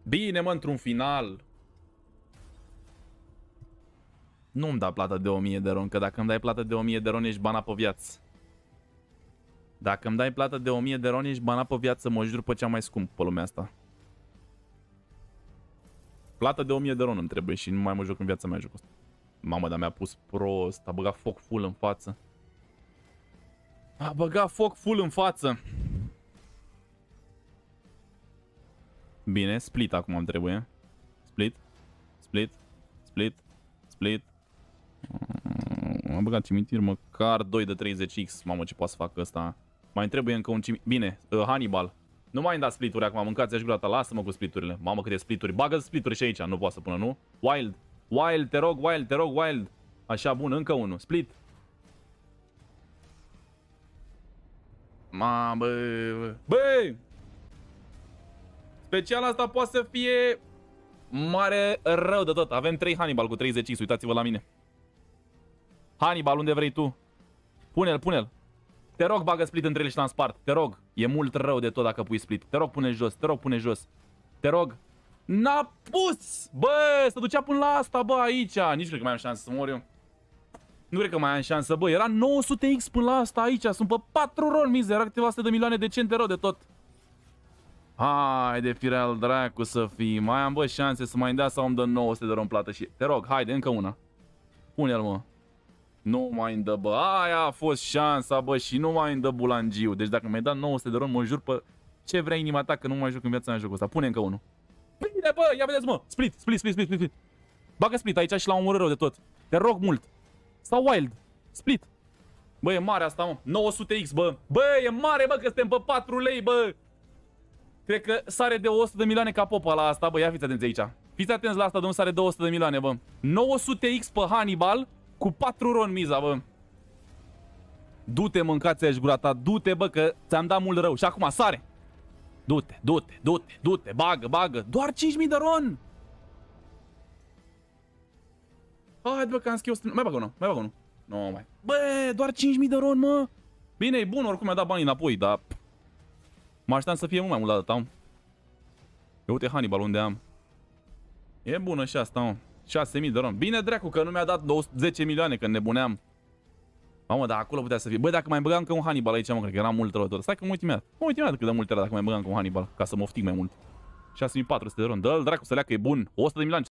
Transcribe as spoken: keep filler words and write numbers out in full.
Bine, mă, într-un final. Nu-mi da plată de o mie de ron, că dacă îmi dai plată de o mie de ron, ești bana pe viață. Dacă îmi dai plată de o mie de ron, ești bana pe viață, mă jur pe cea mai scump pe lumea asta. Plată de o mie de ron îmi trebuie și nu mai mă joc în viața mea jocul ăsta. Mamă, dar mi-a pus prost, a băgat foc full în față. A băgat foc full în față. Bine, split acum îmi trebuie. Split, split, split, split. Am băgat cimitir, măcar doi de treizeci X. Mamă, ce poate să fac ăsta? Mai trebuie încă un cimitir. Bine, uh, Hannibal. Nu mai îmi da splituri acum, mâncați-aș gura ta, lasă-mă cu spliturile. Mamă, câte splituri. Bagă splituri și aici, nu poate să pună, nu? Wild, Wild, te rog, Wild, te rog, Wild. Așa, bun, încă unul. Split. Mamă, bă, bă! Special asta poate să fie mare rău de tot. Avem trei Hannibal cu treizeci X, uitați-vă la mine. Hannibal, unde vrei tu? Pune-l, pune-l. Te rog, bagă split între ele și l-am spart. Te rog, e mult rău de tot dacă pui split. Te rog, pune jos, te rog, pune jos. Te rog. N-a pus! Bă, se ducea până la asta, bă, aici. Nici nu cred că mai am șansă să mor eu. Nu cred că mai am șansă, bă. Era nouă sute X până la asta aici. Sunt pe patru rol, mize. Era câteva sute de milioane decente rău de tot. Haide, fireal dracu să fii. Mai am, bă, șanse să mai dea sau îmi dă nouă sute de ron plată și... Te rog, haide, încă una. Pune-l, mă. Nu mai îmi dă, bă. Aia a fost șansa, bă, și nu mai îmi dă bulangiu. Deci dacă mi-ai dat nouă sute de ron, mă jur pe ce vrea inima ta, că nu mai joc în viața mea jocul ăsta. Pune încă unul. Bine, bă, ia vedeți, mă. Split, split, split, split, split. Bagă split aici și la omorâ rău de tot. Te rog mult. Sau wild. Split. Bă, e mare asta, mă. nouă sute X, bă. Bă, e mare, bă, că suntem pe patru lei, bă. Cred că sare de o sută de milioane ca popa la asta, bă. Ia fiți atenți aici. Fiți atenți la asta, domnul, sare de o sută de milioane, bă. nouă sute X pe Hannibal cu patru ron miza, bă. Du-te, mâncați-aș gura ta. Du-te, bă, că ți-am dat mult rău. Și acum, sare. Du-te, du-te, du-te, du-te. Bagă, bagă. Doar cinci mii de ron. Hai, bă, că am schimbat. Mai bagă unul, mai bagă unul. Nu, mai. Bă, doar cinci mii de ron, mă. Bine, e bun, oricum mi-a dat banii înapoi, dar... Mă așteptam să fie mult mai mult la data. Eu uite Hannibal unde am. E bună și asta, mă. șase mii de ron. Bine, dracu, că nu mi-a dat zece milioane, că nebuneam. Mamă, dar acolo putea să fie. Bă, dacă mai băgam încă un Hannibal aici, mă, cred că era mult rău tot. Stai că mă uit imediat. Mă uit imediat cât de mult era dacă mai băgam încă un Hannibal, ca să mă oftic mai mult. șase mii patru sute de ron. Dă-l, dracu, să leacă, e bun. o sută de milioane.